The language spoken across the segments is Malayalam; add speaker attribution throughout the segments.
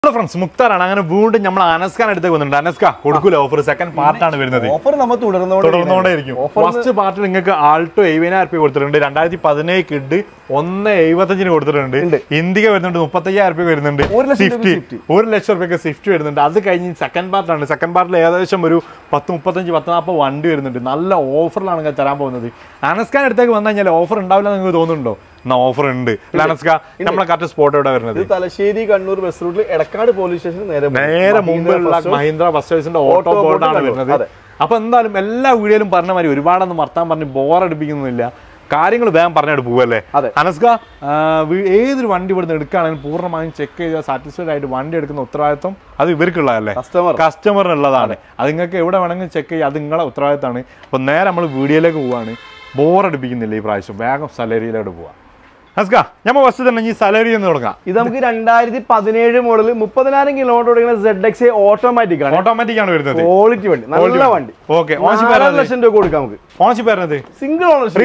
Speaker 1: Friends, Mukhtar and Wood, Yamala, Anaska, and Anaska, Kodukula for a second part and with
Speaker 2: offer number
Speaker 1: first part in Alto, Avena, and I the Padane Kid on the Avatan India went to Pataya, 50 or lecture because 50 and the other kind in second part and the second part layer Shamaru, Patum Patanji Patapa, one day in the Nalla offer Langa Tarampo. Anaska at the one offer and down with Onundo. Now offer in Lanaska, Namaka spotted over the
Speaker 2: Talashedi Kanur Vesrutli at a card police station near
Speaker 1: Mumbai, Mahindra, buses and the auto board. Upon the Mella William Parnamari, Rivada and the Martam and Bora to begin with. Carrying a vamp partner to Puele. Anaska, we either one day with the car and poor mind check satisfied one day to Notratum, as a very customer and Ladane. I think I would have check Yadinga Utratani, but there I'm a video like one. Bora to begin the labor price of bag of salary. Aska, Yama was the salary in the Orga.
Speaker 2: Idamki and died the Padinated model, Mupadan ZX automatic.
Speaker 1: Automatic and
Speaker 2: quality.
Speaker 1: Okay,
Speaker 2: once you go to come.
Speaker 1: Once you parent
Speaker 2: single ownership.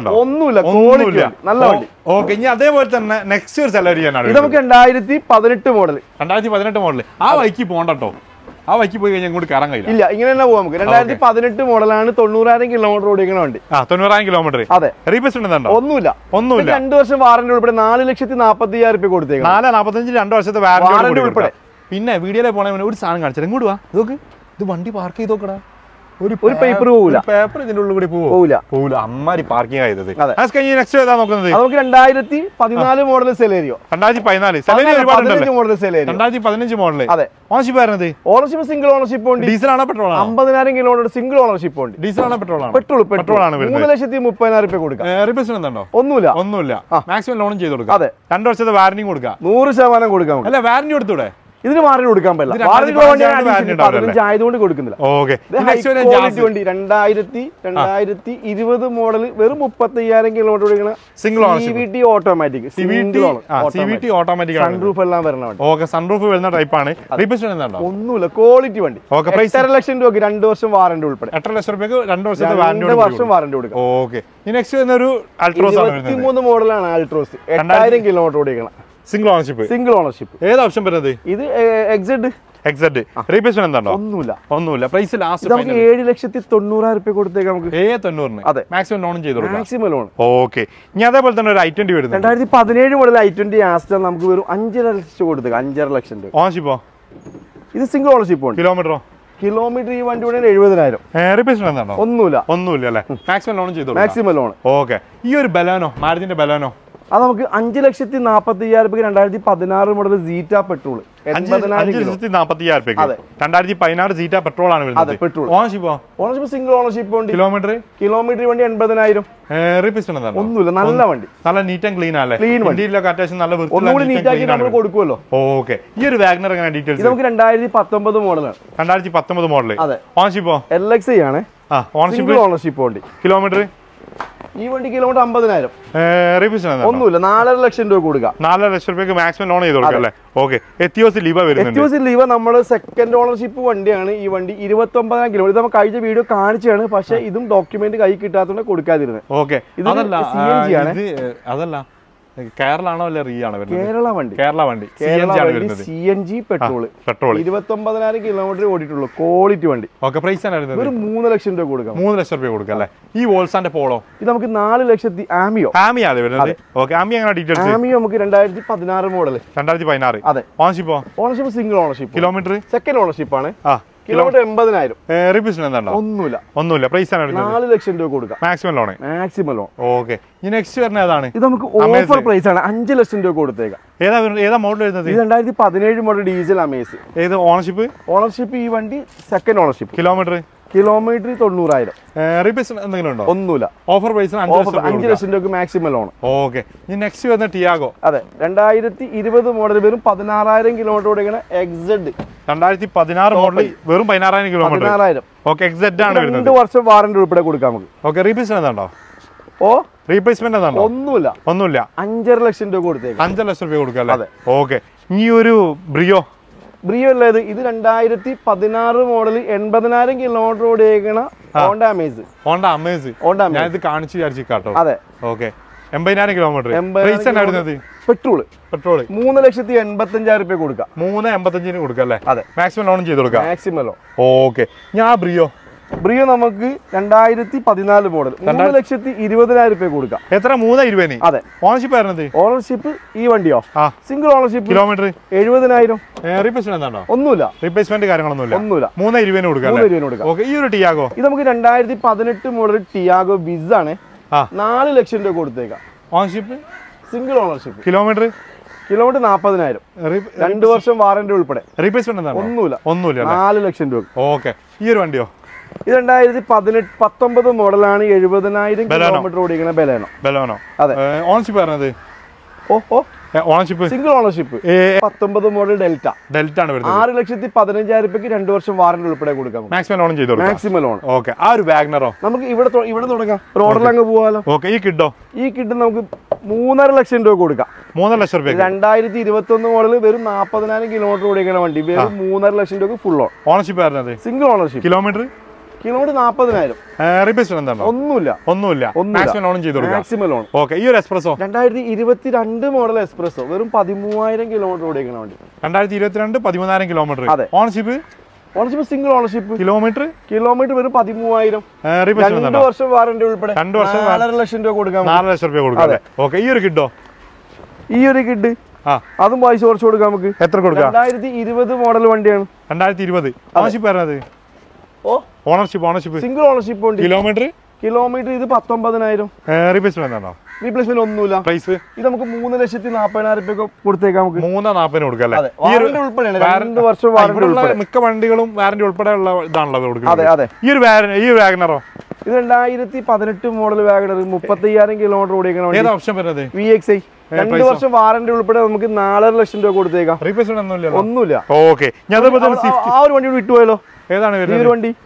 Speaker 1: Okay, they were the next year's salary. And
Speaker 2: Idamki died the Padinate model.
Speaker 1: And I think model. How I keep on the top. How I keep going good Karanga?
Speaker 2: Yeah, in a woman. And I the Padinate model and Tonura kilometer.
Speaker 1: Tonura kilometer. Represent
Speaker 2: Onula.
Speaker 1: Onula.
Speaker 2: And those of our election in Apathia Pigod.
Speaker 1: Nala Napatanji and the Varn. In a video upon a wood sang and Good. Look, the one parky.
Speaker 2: Paper in
Speaker 1: Pula, Mari parking either. As can you next year? I
Speaker 2: can die at the Padinale model Celerio.
Speaker 1: And I finally
Speaker 2: model Celerio.
Speaker 1: And I the Padinji model. Once you parent
Speaker 2: ownership single ownership on
Speaker 1: diesel on a petrol.
Speaker 2: Ambanaring in order single ownership on
Speaker 1: diesel on a petrol.
Speaker 2: Petrol Mupana Pecuda.
Speaker 1: Represent
Speaker 2: Onula.
Speaker 1: Maximum loan Jeduka. And also the warning would go.
Speaker 2: Nurusavana would come.
Speaker 1: And a warning would do.
Speaker 2: This is a good company. Okay. Next year, model
Speaker 1: single
Speaker 2: CVT automatic.
Speaker 1: CVT automatic.
Speaker 2: Sunroof.
Speaker 1: Okay, sunroof will not type on it. Represent
Speaker 2: quality. Okay,
Speaker 1: price
Speaker 2: election to get under some warrant.
Speaker 1: Okay. Next year, Altros
Speaker 2: model and Altros.
Speaker 1: Single ownership.
Speaker 2: Single ownership.
Speaker 1: What option is this?
Speaker 2: This is
Speaker 1: Exit. Replacement is
Speaker 2: not.
Speaker 1: Price is last.
Speaker 2: This is 7,90,000.
Speaker 1: Maximum loan.
Speaker 2: Maximum loan.
Speaker 1: Okay. Now, that is the item.
Speaker 2: This is the 17 model i20 Aston.
Speaker 1: Ownership.
Speaker 2: This is single ownership.
Speaker 1: Kilometer.
Speaker 2: Kilometer 170,000.
Speaker 1: Replacement is not. Maximum loan.
Speaker 2: Maximum loan.
Speaker 1: Okay. This is Balano. Margin Balano.
Speaker 2: That's 5,40,000 model Zeta petrol.
Speaker 1: 5,40,000 Zeta petrol.
Speaker 2: Petrol. Ownership single ownership.
Speaker 1: Kilometer
Speaker 2: 80,000.
Speaker 1: Represent
Speaker 2: Neat
Speaker 1: and clean.
Speaker 2: Clean.
Speaker 1: Okay. Here is Wagner details.
Speaker 2: This is 2019 model.
Speaker 1: 2019 model. Ownership.
Speaker 2: LXI. Single ownership.
Speaker 1: Kilometer.
Speaker 2: Even kilometer 50,000.
Speaker 1: Represent.
Speaker 2: 4,00,000
Speaker 1: maximum loan. Okay. Etios liver.
Speaker 2: Etios liver number second ownership one day and even 29 kilometers. Kaija video can't channel Pasha idum document I kitatuna Kodka.
Speaker 1: Okay. Other Kerala Kerala
Speaker 2: CNG petrol. Petrol. 29 kilometers quality.
Speaker 1: Okay, price and
Speaker 2: 3,00,000
Speaker 1: good. He walls and a polo.
Speaker 2: This is 4,00,000 Amio.
Speaker 1: Okay, Amio details.
Speaker 2: Amio 2016 model.
Speaker 1: 2016.
Speaker 2: Ownership single ownership.
Speaker 1: Kilometer.
Speaker 2: Second ownership. Kilometer 80,000.
Speaker 1: Represent. Price and
Speaker 2: 4,00,000
Speaker 1: maximum loan.
Speaker 2: Maximum loan.
Speaker 1: Okay. Next year, this
Speaker 2: is offer price. 5,00,000.
Speaker 1: This is model.
Speaker 2: This is 2017 model diesel Amaze.
Speaker 1: This is ownership?
Speaker 2: Ownership is second ownership.
Speaker 1: Kilometer?
Speaker 2: Kilometer 90,000.
Speaker 1: Represent
Speaker 2: offer
Speaker 1: price
Speaker 2: 5,00,000 maximum loan.
Speaker 1: Okay. Next year, Tiago.
Speaker 2: That's 2020 model 16,000 kilometers exit.
Speaker 1: 2016 model 16,000 kilometers. Okay, exit.
Speaker 2: 2 years warranty.
Speaker 1: Okay, represent.
Speaker 2: Oh,
Speaker 1: replacement is not.
Speaker 2: 5,00,000
Speaker 1: 5,00,000. Okay. New Brio.
Speaker 2: Brio this is 2016 model 80,000 kilometers Honda Amaze.
Speaker 1: Honda Amaze.
Speaker 2: Honda Amaze.
Speaker 1: I can't see it.
Speaker 2: Okay.
Speaker 1: 80,000 kilometre.
Speaker 2: Petrol
Speaker 1: 3,85,000
Speaker 2: രൂപ കൊടുക്കാം.
Speaker 1: 3,85,000 കൊടുക്കാം അല്ലേ?
Speaker 2: അതെ.
Speaker 1: മാക്സിമം ലോൺ ചെയ്ത് കൊടുക്കാം.
Speaker 2: Maximum loan.
Speaker 1: ഓക്കെ. ഞാൻ
Speaker 2: ബ്രിയോ നമുക്ക് 2014 മോഡൽ 3,20,000 രൂപ കൊടുക്കാം.
Speaker 1: എത്ര? 3,20,000.
Speaker 2: അതെ.
Speaker 1: ഓണർഷിപ്പ് വരുന്നത്?
Speaker 2: ഓണർഷിപ്പ് ഈ വണ്ടിയോ സിംഗിൾ ഓണർഷിപ്പ്.
Speaker 1: കിലോമീറ്റർ
Speaker 2: 70,000.
Speaker 1: റീപ്ലേസ്മെന്റ് എന്താണോ?
Speaker 2: ഒന്നുമില്ല.
Speaker 1: റീപ്ലേസ്മെന്റ് കാര്യങ്ങളൊന്നുമില്ല.
Speaker 2: 3,20,000
Speaker 1: കൊടുക്കാം. ഓക്കെ. ഈ ഒരു ടിയാഗോ
Speaker 2: ഇത് നമുക്ക് 2018 മോഡൽ ടിയാഗോ വിസ് ആണ്. 4 ലക്ഷം രൂപ കൊടുത്തേക്കാം.
Speaker 1: Ownership
Speaker 2: single ownership.
Speaker 1: കിലോമീറ്റർ
Speaker 2: 40,000. 2 വർഷം വാറന്റി ഉൾപ്പെടെ.
Speaker 1: റീപ്ലേസ്മെന്റ് എന്താണോ?
Speaker 2: ഒന്നുമില്ല. 4 ലക്ഷം രൂപ.
Speaker 1: ഓക്കെ. ഈ ഒരു വണ്ടിയോ?
Speaker 2: ഇത് 2019 മോഡലാണ്. 70,000 കിലോമീറ്റർ ഓടിക്കുന്ന ബെലോനോ. അതെ.
Speaker 1: ഓണർഷിപ്പ് പറഞ്ഞത്? Ownership
Speaker 2: single ownership. 19 model Delta ആണ് വരുന്നത്. 6,15,000 രൂപയ്ക്ക് 2 വർഷം വാറന്റി ഉൾപ്പെടെ കൊടുക്കാം.
Speaker 1: മാക്സിമം ലോൺ ചെയ്തോ?
Speaker 2: Maximum loan.
Speaker 1: ഓക്കെ. ആ ഒരു വാഗ്നറോ
Speaker 2: നമുക്ക് ഇവിടെ തുടങ്ങാം. റോഡിൽ അങ്ങ് പോവാലോ.
Speaker 1: ഓക്കെ. ഈ കിഡോ?
Speaker 2: ഈ കിഡ് നമുക്ക് 3.5 ലക്ഷം രൂപ കൊടുക്കാം.
Speaker 1: 3.5 ലക്ഷം രൂപ.
Speaker 2: 2021 മോഡൽ വെറും 40,000 കിലോമീറ്റർ ഓടിക്കുന്ന വണ്ടി. വെറും 3.5 ലക്ഷം രൂപ ഫുൾ ലോൺ.
Speaker 1: ഓണർഷിപ്പ് വരുന്നത്?
Speaker 2: Single ownership.
Speaker 1: കിലോമീറ്റർ
Speaker 2: 40,000.
Speaker 1: റീപ്ലേസ്മെന്റ് എന്താണ്?
Speaker 2: ഒന്നുമില്ല.
Speaker 1: മാക്സിമം ലോൺ ചെയ്ത് കൊടുക്കാം.
Speaker 2: Maximum loan.
Speaker 1: ഓക്കെ. ഈ ഒരു എക്സ്പ്രസോ?
Speaker 2: 2022 മോഡൽ എക്സ്പ്രസോ വെറും 13,000 കിലോമീറ്റർ ഓടിക്കുന്ന വണ്ടി.
Speaker 1: 2022 13,000 കിലോമീറ്റർ.
Speaker 2: അതെ.
Speaker 1: Ownership
Speaker 2: single ownership.
Speaker 1: കിലോമീറ്റർ
Speaker 2: വെറും 13,000. 2 വർഷം വാറന്റി ഉൾപ്പെടെ. 4.5 ലക്ഷം രൂപ കൊടുക്കാം.
Speaker 1: 4 ലക്ഷം രൂപ കൊടുക്കാം. ഓക്കെ. ഈ ഒരു കിഡോ?
Speaker 2: അതും പൈസ കുറച്ച് കൊടുക്കാം നമുക്ക്.
Speaker 1: എത്ര കൊടുക്കാം?
Speaker 2: 2020 മോഡൽ വണ്ടിയാണ്.
Speaker 1: 2020. ഓണർഷിപ്പ് വരുന്നത്? ഓണർഷിപ്പ്
Speaker 2: സിംഗിൾ ഓണർഷിപ്പ് ഉണ്ട്.
Speaker 1: കിലോമീറ്റർ
Speaker 2: ഇത് 19,000.
Speaker 1: റീപ്ലേസ്മെന്റ് ആണോ?
Speaker 2: റീപ്ലേസ്മെന്റ് ഒന്നുമില്ല.
Speaker 1: പ്രൈസ്
Speaker 2: ഇത് നമുക്ക് 3,40,000 രൂപ കൊടുത്തേക്കാം. നമുക്ക്
Speaker 1: 3,40,000 കൊടുക്കാം.
Speaker 2: വർഷം
Speaker 1: മിക്ക വണ്ടികളും വാറന്റി ഉൾപ്പെടെ ഉള്ള ഇതാണല്ലോ കൊടുക്കുന്നത്.
Speaker 2: അതെ.
Speaker 1: ഈ വാഗണറോ?
Speaker 2: ഇത് 2018 മോഡൽ വാഗണർ 35,000 കിലോമീറ്റർ ഓടിക്കണം.
Speaker 1: ഏതാ ഓപ്ഷൻ വരുന്നത്?
Speaker 2: VXI 2 വർഷം വാറന്റി ഉൾപ്പെടെ നമുക്ക് 4.5 ലക്ഷം രൂപ കൊടുത്തേക്കാം.
Speaker 1: റീപ്ലേസ്മെന്റ്
Speaker 2: ഒന്നുമില്ല.
Speaker 1: ഓക്കെ.
Speaker 2: ആ ഒരു വണ്ടി വിട്ടുപോയല്ലോ.
Speaker 1: ഏതാണ്
Speaker 2: ഈ ഒരു വണ്ടി?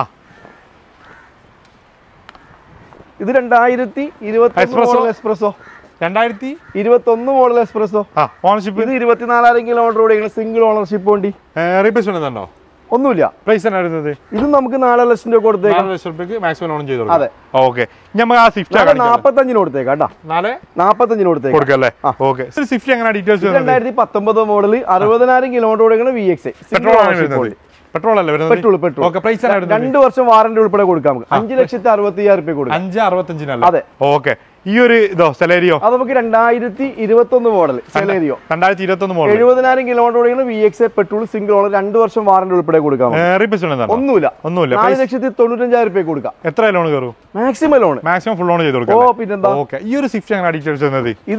Speaker 2: ഇത് 2021 model Espresso. 2021 model Espresso.
Speaker 1: Ownership?
Speaker 2: ഇത് 24,000 കിലോമീറ്റർ ഓടിക്കുന്ന സിംഗിൾ ഓണർഷിപ്പ് വണ്ടി.
Speaker 1: റീപ്ലേസ്മെന്റ് ഉണ്ടോ?
Speaker 2: ഒന്നുമില്ല.
Speaker 1: പ്രൈസ് എന്നാണ്?
Speaker 2: ഇതും നമുക്ക് 4 ലക്ഷം രൂപ കൊടുത്തേക്കാം.
Speaker 1: 4 ലക്ഷം രൂപയ്ക്ക് മാക്സിമം ലോൺ ചെയ്തു.
Speaker 2: അതെ.
Speaker 1: ഓക്കെ. നമുക്ക് ആ സ്വിഫ്റ്റ്
Speaker 2: 45 കൊടുത്തേക്കാം. 45 കൊടുത്തേക്കാം.
Speaker 1: കൊടുക്കല്ലേ? ഓക്കെ. സ്വിഫ്റ്റ് എങ്ങനെ ഡീറ്റെയിൽസ്?
Speaker 2: 2019 മോഡൽ 60,000 കിലോമീറ്റർ ഓടിക്കുന്ന VXI.
Speaker 1: പെട്രോൾ അല്ലേ വരുന്നത്?
Speaker 2: പെട്രോൾ.
Speaker 1: ഓക്കെ. പ്രൈസ്
Speaker 2: 2 വർഷം വാറന്റി ഉൾപ്പെടെ കൊടുക്കാം. 5,60,60,000 രൂപ കൊടുക്കാം.
Speaker 1: 5,65,000.
Speaker 2: അതെ.
Speaker 1: ഓക്കെ. ഈ ഒരു സെലേരിയോ?
Speaker 2: അത് നമുക്ക് 2021 മോഡൽ സെലേരിയോ.
Speaker 1: 2021 മോഡൽ
Speaker 2: 70,000 കിലോമീറ്റർ ഓടിക്കുന്ന VXI പെട്രോൾ സിംഗിൾ ഓണർ 2 വർഷം വാറന്റി ഉൾപ്പെടെ കൊടുക്കാം. ഒന്നുമില്ല. 4,95,000 രൂപ കൊടുക്കാം.
Speaker 1: എത്ര ലോൺ കയറും?
Speaker 2: Maximum loan.
Speaker 1: Maximum full loan ചെയ്ത് കൊടുക്കാം.
Speaker 2: പിന്നെന്താ?
Speaker 1: ഓക്കെ. ഈ ഒരു സ്വിഫ്റ്റ് എങ്ങനെ ഡീറ്റെയിൽസ് വരുന്നത്?
Speaker 2: ഇത്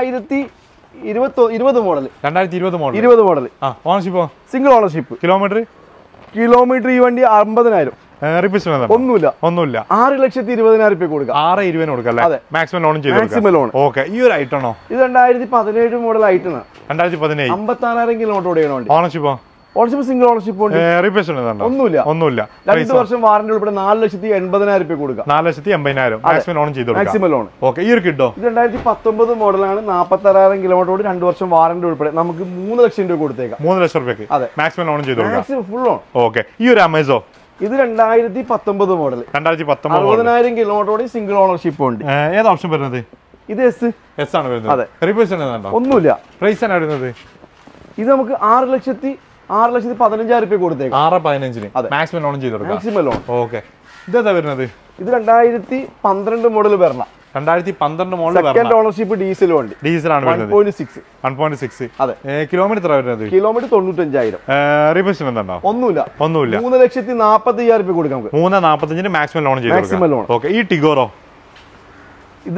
Speaker 2: 2020 മോഡൽ.
Speaker 1: 2020 മോഡൽ. ഓണർഷിപ്പോ?
Speaker 2: Single ownership.
Speaker 1: കിലോമീറ്റർ
Speaker 2: ഈ വണ്ടി 50,000. ഒന്നുമില്ല. 6,20,000 രൂപ കൊടുക്കാം.
Speaker 1: 6,20,000 കൊടുക്കാം. മാക്സിമം ലോൺ ചെയ്ത്
Speaker 2: മാക്സിമം ലോൺ.
Speaker 1: ഓക്കെ. ഈ ഒരു ഐറ്റണോ?
Speaker 2: ഇത് 2017 മോഡൽ ഐറ്റണാണ്.
Speaker 1: 2017.
Speaker 2: 56,000 കിലോമീറ്റർ ഓടിക്കുന്ന വണ്ടി.
Speaker 1: ഓണർഷിപ്പോ?
Speaker 2: സിംഗിൾ ഓണർഷിപ്പ് ഉണ്ട്. ഒന്നുമില്ല. 2 വർഷം വാറന്റി ഉൾപ്പെടെ 4,80,000 രൂപ കൊടുക്കാം.
Speaker 1: 4,80,000 മാക്സിമം ലോൺ ചെയ്ത് കൊടുക്കാം.
Speaker 2: Maximum loan.
Speaker 1: ഓക്കെ. ഈ ഒരു കിഡോ?
Speaker 2: ഇത് 2019 മോഡലാണ്. 46,000 കിലോമീറ്റർ ഓടി 2 വർഷം വാറന്റി ഉൾപ്പെടെ നമുക്ക് 3 ലക്ഷം രൂപ കൊടുത്തേക്കാം.
Speaker 1: 3 ലക്ഷം രൂപയ്ക്ക് മാക്സിമം ലോൺ ചെയ്ത് കൊടുക്കാം.
Speaker 2: Maximum full loan.
Speaker 1: ഓക്കെ. ഈ ഒരു അമേസോ?
Speaker 2: ഇത് 2019 മോഡൽ. 60,000 കിലോമീറ്റർ ഓടി സിംഗിൾ ഓണർഷിപ്പ് ഉണ്ട്.
Speaker 1: ഏത് ഓപ്ഷൻ വരുന്നത്?
Speaker 2: ഇത് എസ്
Speaker 1: ആണ് വരുന്നത്. റീപ്ലേസ്മെന്റ്
Speaker 2: ഒന്നുമില്ല.
Speaker 1: പ്രൈസ് ആണ് വരുന്നത്?
Speaker 2: ഇത് നമുക്ക് 6,15,000 രൂപ കൊടുത്തേക്കാം.
Speaker 1: 6,15,000 മാക്സിമം ലോൺ ചെയ്ത് കൊടുക്കാം.
Speaker 2: Maximum loan.
Speaker 1: ഓക്കെ. ഇതെന്താ വരുന്നത്?
Speaker 2: ഇത് 2012 മോഡൽ വരണം.
Speaker 1: 2012 മോഡൽ
Speaker 2: സെക്കൻഡ് ഓണർഷിപ്പ് ഡീസൽ വണ്ടി.
Speaker 1: ഡീസലാണ് വരുന്നത്.
Speaker 2: 1.6.
Speaker 1: അതെ. കിലോമീറ്റർ വരുന്നത്?
Speaker 2: കിലോമീറ്റർ 95,000.
Speaker 1: റീപ്ലേസ്മെന്റ് ഉണ്ടോ?
Speaker 2: ഒന്നുമില്ല. 3,40,000 രൂപ കൊടുക്കാം.
Speaker 1: 3,40,000 മാക്സിമം ലോൺ ചെയ്ത് കൊടുക്കാം. ഓക്കെ. ഈ ടിഗോറോ?
Speaker 2: ഇത്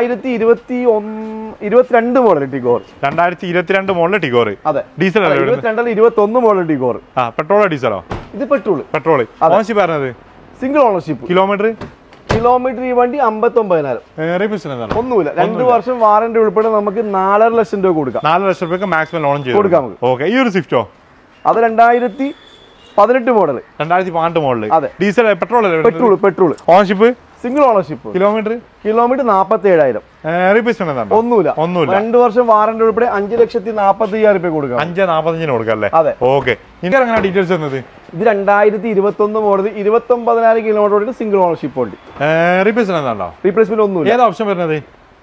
Speaker 2: 2022 മോഡൽ ടിഗോർ.
Speaker 1: 2022 മോഡൽ ടിഗോർ.
Speaker 2: അതെ.
Speaker 1: ഡീസൽ അല്ലേ?
Speaker 2: 21 മോഡൽ ടിഗോർ.
Speaker 1: പെട്രോളോ ഡീസലോ?
Speaker 2: ഇത് പെട്രോൾ.
Speaker 1: ഓണർഷിപ്പ് വരുന്നത്?
Speaker 2: Single ownership.
Speaker 1: കിലോമീറ്റർ
Speaker 2: ഈ വണ്ടി 59,000. ഒന്നുമില്ല. 2 വർഷം വാറന്റി ഉൾപ്പെടെ നമുക്ക് 4.5 ലക്ഷം രൂപ കൊടുക്കാം.
Speaker 1: 4 ലക്ഷം രൂപയ്ക്ക് മാക്സിമം ലോൺ ചെയ്ത്
Speaker 2: കൊടുക്കാം.
Speaker 1: ഓക്കെ. ഈ ഒരു സ്വിഫ്റ്റോ?
Speaker 2: അത് 2018 മോഡൽ.
Speaker 1: 2018 മോഡൽ.
Speaker 2: അതെ.
Speaker 1: ഡീസൽ പെട്രോൾ അല്ലേ?
Speaker 2: Petrol.
Speaker 1: Ownership?
Speaker 2: Single ownership.
Speaker 1: Kilometre
Speaker 2: 47,000.
Speaker 1: Replacement
Speaker 2: ഒന്നുമില്ല. 2 വർഷം വാറന്റി ഉൾപ്പെടെ 5,40,000 രൂപ കൊടുക്കാം.
Speaker 1: 5,40,000 കൊടുക്കാം അല്ലേ?
Speaker 2: അതെ.
Speaker 1: ഓക്കെ. എങ്ങനെ ഡീറ്റെയിൽസ് വന്നത്?
Speaker 2: ഇത് 2021 മോഡൽ 29,000 കിലോമീറ്റർ ഓടിക്കുന്ന സിംഗിൾ ഓണർഷിപ്പ് ഉണ്ട്.
Speaker 1: റീപ്ലേസ്മെന്റ്
Speaker 2: ഒന്നുമില്ല.
Speaker 1: ഏത് ഓപ്ഷൻ വരുന്നത്?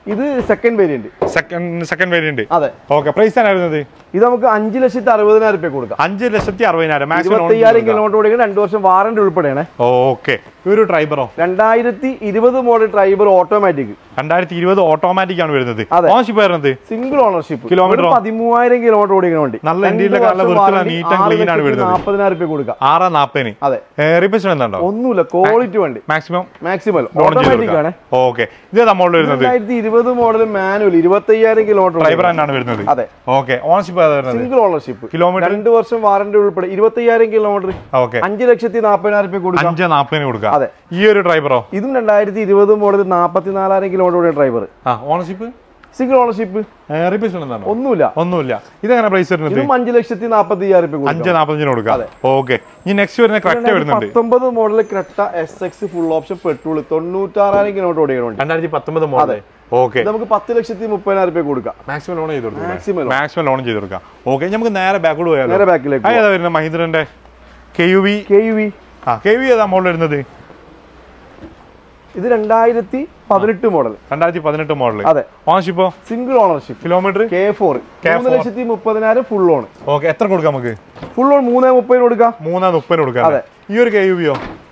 Speaker 2: ഇത് സെക്കൻഡ് വേരിയന്റ്.
Speaker 1: Second variant.
Speaker 2: അതെ.
Speaker 1: ഓക്കെ, പ്രൈസ് ആയിരുന്നത്
Speaker 2: ഇത് നമുക്ക് 5,60,000 രൂപ കൊടുക്കാം.
Speaker 1: 5,60,000.
Speaker 2: 25,000 കിലോമീറ്റർ ഓടിക്കുന്ന 2 വർഷം വാറന്റി ഉൾപ്പെടെയാണ്.
Speaker 1: ഓക്കെ, ഒരു ഡ്രൈവറോ
Speaker 2: 2020 മോഡൽ ഡ്രൈവർ ഓട്ടോമാറ്റിക്.
Speaker 1: 2020 ഓട്ടോമാറ്റിക് ആണ് വരുന്നത്. ഓണർഷിപ്പ് വരുന്നത്
Speaker 2: സിംഗിൾ ഓണർഷിപ്പ്.
Speaker 1: കിലോമീറ്റർ
Speaker 2: 13,000 കിലോമീറ്റർ ഓടിക്കുന്ന വണ്ടി.
Speaker 1: നല്ല ഇന്ത്യയിലെ വൃത്തിയുള്ള നീറ്റ് ആൻഡ് ക്ലീൻ ആണ് വരുന്നത്.
Speaker 2: 40,000 രൂപ കൊടുക്കാം.
Speaker 1: 6,40.
Speaker 2: അതെ.
Speaker 1: റീപ്ലേസ്മെന്റ് എന്താണോ?
Speaker 2: ഒന്നുമില്ല, ക്വാളിറ്റി വണ്ടി.
Speaker 1: മാക്സിമം
Speaker 2: ഓട്ടോമാറ്റിക് ആണ്.
Speaker 1: ഓക്കെ, ഇത് നമ്മൾ വരുന്നത്
Speaker 2: 2020 മോഡൽ മാനുവൽ 25,000 കിലോമീറ്റർ
Speaker 1: ഡ്രൈവർ ആണ് വരുന്നത്.
Speaker 2: അതെ.
Speaker 1: Okay, ownership
Speaker 2: single ownership.
Speaker 1: Kilometre
Speaker 2: 2 വർഷം വാറന്റി ഉൾപ്പെടെ 25,000 കിലോമീറ്റർ.
Speaker 1: ഓക്കെ,
Speaker 2: 5,40,000 രൂപ കൊടുക്കാം.
Speaker 1: 5,40 കൊടുക്കാം.
Speaker 2: അതെ.
Speaker 1: ഈ ഒരു ഡ്രൈവറോ
Speaker 2: ഇതും 2020 മോഡൽ 44,000 കിലോമീറ്റർ ഓടിയ driver.
Speaker 1: Ownership
Speaker 2: single ownership.
Speaker 1: Replacement
Speaker 2: ഒന്നുമില്ല.
Speaker 1: ഇതെങ്ങനെ പ്രൈസ് വരുന്നത്?
Speaker 2: 5,40,000 രൂപ.
Speaker 1: 5,40 കൊടുക്കാം. ഓക്കെ, ഇനി നെക്സ്റ്റ് വരുന്ന ക്രെറ്റ വരുന്നുണ്ട്.
Speaker 2: 19 model Creta SX full option petrol 96,000 kilometre ഓടിയുണ്ട്.
Speaker 1: 2019 മോഡൽ. ഓക്കെ,
Speaker 2: നമുക്ക് 10,30,000 രൂപ കൊടുക്കാം.
Speaker 1: മാക്സിമം ലോൺ ചെയ്ത് കൊടുക്കാം. ഓക്കെ, നമുക്ക് നേരെ ബാക്കോട് പോയാൽ
Speaker 2: നേരെ ബാക്കിലേക്ക്
Speaker 1: ഏതാ വരുന്നത്? മഹീന്ദ്രന്റെ KUV ഏതാ മോഡൽ വരുന്നത്?
Speaker 2: ഇത് 2018 മോഡൽ.
Speaker 1: 2018 മോഡൽ.
Speaker 2: അതെ.
Speaker 1: ഓണർഷിപ്പോ
Speaker 2: single ownership.
Speaker 1: Kilometre
Speaker 2: K4 3,30,000 full loan.
Speaker 1: Okay, എത്ര കൊടുക്കാം നമുക്ക്?
Speaker 2: ഫുൾ ലോൺ 3,30 കൊടുക്കാം.
Speaker 1: 3,30 കൊടുക്കാം.
Speaker 2: അതെ.
Speaker 1: ഈ ഒരു KUV-യോ?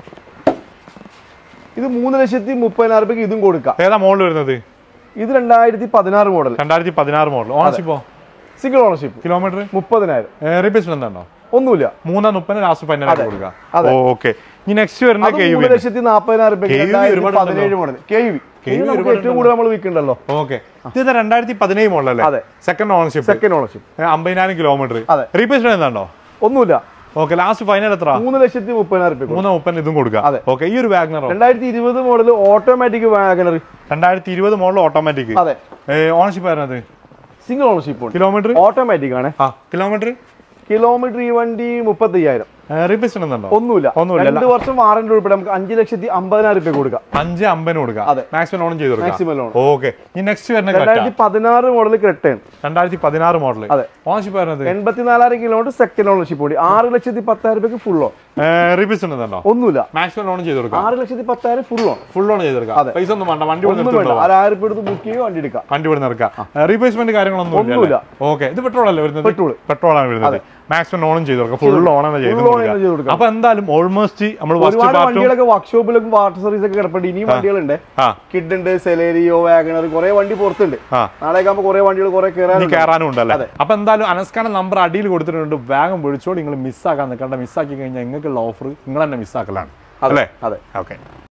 Speaker 2: ഇത് 3,30,000 രൂപയ്ക്ക് ഇതും കൊടുക്കാം.
Speaker 1: ഏതാ മോഡൽ വരുന്നത്?
Speaker 2: ഇത് 2016 മോഡൽ.
Speaker 1: 2016 മോഡൽ. ഓണർഷിപ്പോ?
Speaker 2: Single ownership.
Speaker 1: കിലോമീറ്റർ
Speaker 2: 30,000.
Speaker 1: റീപ്ലേസ്മെന്റ് ഉണ്ടോ?
Speaker 2: ഒന്നുമില്ല.
Speaker 1: 3,30 ലാസ്റ്റ് ഫൈനൽ കൊടുക്കാം. ഓക്കെ, ഇനി നെക്സ്റ്റ് വരുന്ന KUV
Speaker 2: 3,40,000 രൂപയ്ക്ക് 2017 മോഡൽ KUV. ഏറ്റവും കൂടുതൽ നമ്മൾ വിൽക്കണ്ടല്ലോ.
Speaker 1: ഓക്കെ, ഇത് 2017 മോഡൽ അല്ലേ?
Speaker 2: അതെ.
Speaker 1: Second ownership. 50,000 കിലോമീറ്റർ. റീപ്ലേസ്മെന്റ് എന്താണോ?
Speaker 2: ഒന്നുമില്ല.
Speaker 1: ഓക്കെ, ലാസ്റ്റ് ഫൈനൽ എത്ര?
Speaker 2: 3,30,000 രൂപ.
Speaker 1: 3,30 ഇതും കൊടുക്കാം. ഓക്കെ, ഈ ഒരു വാഗണറോ?
Speaker 2: 2020 model automatic WagonR.
Speaker 1: 2020 model automatic.
Speaker 2: അതെ.
Speaker 1: ഓണർഷിപ്പ് വരുന്നത്?
Speaker 2: Single ownership.
Speaker 1: കിലോമീറ്റർ
Speaker 2: ഓട്ടോമാറ്റിക് ആണ്. കിലോമീറ്റർ ഈ വണ്ടി 35,000.
Speaker 1: റീപ്ലേസ്മെന്റ് ഉണ്ടോ?
Speaker 2: ഒന്നുമില്ല. 2 വർഷം വാറന്റി ഉൾപ്പെടെ നമുക്ക് 5,50,000 രൂപ കൊടുക്കാം.
Speaker 1: 5,50 കൊടുക്കാം.
Speaker 2: അതെ.
Speaker 1: മാക്സിമം ലോൺ ചെയ്ത് കൊടുക്കാം.
Speaker 2: Maximum loan.
Speaker 1: ഓക്കെ, ഈ നെക്സ്റ്റ് വരുന്ന
Speaker 2: 2016 മോഡൽ ക്രെറ്റയാണ്.
Speaker 1: 2016 മോഡൽ.
Speaker 2: അതെ.
Speaker 1: ഓണർഷിപ്പ് വരുന്നത്
Speaker 2: 84,000 കിലോമീറ്റർ സെക്കൻഡ് ഓണർഷിപ്പ് കൂടി. 6,10,000 രൂപയ്ക്ക് ഫുൾ ലോൺ.
Speaker 1: റീപ്ലേസ്മെന്റ് ഉണ്ടോ?
Speaker 2: ഒന്നുമില്ല.
Speaker 1: മാക്സിമം ലോൺ ചെയ്ത് കൊടുക്കാം.
Speaker 2: 6,10,000 ഫുൾ ലോൺ
Speaker 1: ചെയ്ത് കൊടുക്കാം. പൈസ ഒന്നും വേണ്ട, വണ്ടി
Speaker 2: 1,000 രൂപ എടുത്ത് ബുക്ക് ചെയ്യുക, വണ്ടി എടുക്കാം.
Speaker 1: വണ്ടി ഇവിടെ ഇറക്കാം. റീപ്ലേസ്മെന്റ് കാര്യങ്ങളൊന്നും ഇല്ല. ഓക്കെ, ഇത് പെട്രോൾ അല്ലേ വരുന്നത്? പെട്രോൾ ആണ് വരുന്നത്. മാക്സിമം ലോണും ചെയ്ത് കൊടുക്കാം. ഫുൾ ലോണാണ് ചെയ്ത് കൊടുക്കാം. അപ്പൊ എന്തായാലും ഓൾമോസ്റ്റ് നമ്മൾ
Speaker 2: വണ്ടികളൊക്കെ വർക്ക്ഷോപ്പിലൊക്കെ വാട്ടർ സർവീസ് ഒക്കെ കിടപ്പുണ്ട്. ഇനിയും വണ്ടികളുണ്ട്. കിഡ് ഉണ്ട്, സെലേരിയോ, വാഗണർ, കുറെ വണ്ടി പുറത്തുണ്ട്. നാളെ ആകുമ്പോൾ കുറെ വണ്ടികൾ കുറെ
Speaker 1: കയറാനും ഉണ്ടല്ലേ. അപ്പൊ എന്തായാലും അനസ്കാന്റെ നമ്പർ അടിയിൽ കൊടുത്തിട്ടുണ്ട്. വേഗം വിളിച്ചോട്. നിങ്ങൾ മിസ്സാക്കാൻ നിൽക്കേണ്ട. മിസ്സാക്കി കഴിഞ്ഞാൽ നിങ്ങൾക്കുള്ള ഓഫർ നിങ്ങൾ തന്നെ മിസ്സാക്കലാണ് അല്ലേ?
Speaker 2: അതെ.
Speaker 1: ഓക്കെ.